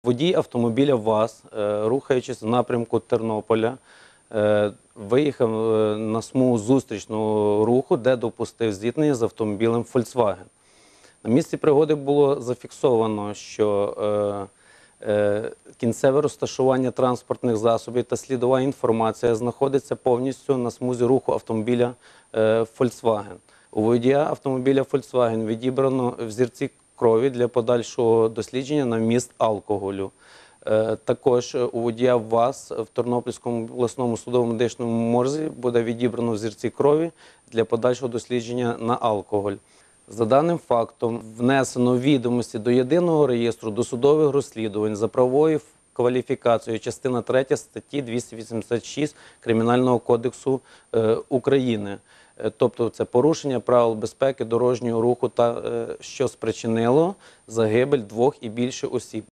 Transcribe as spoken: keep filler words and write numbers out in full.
Водій автомобіля ВАЗ, рухаючись в напрямку Тернополя, виїхав на смугу зустрічного руху, де допустив зіткнення з автомобілем Volkswagen. На місці пригоди було зафіксовано, що кінцеве розташування транспортних засобів та слідова інформація знаходиться повністю на смузі руху автомобіля Volkswagen. У водія автомобіля Volkswagen відібрано взірці крові для подальшого дослідження на вміст алкоголю. Також у водія ВАЗ в Тернопільському обласному судово-медичному морзі буде відібрано взірці крові для подальшого дослідження на алкоголь. За даним фактом внесено відомості до Єдиного реєстру досудових розслідувань за правовою кваліфікацією частина третя статті двісті вісімдесят шість Кримінального кодексу України. Тобто це порушення правил безпеки дорожнього руху, та що спричинило загибель двох і більше осіб.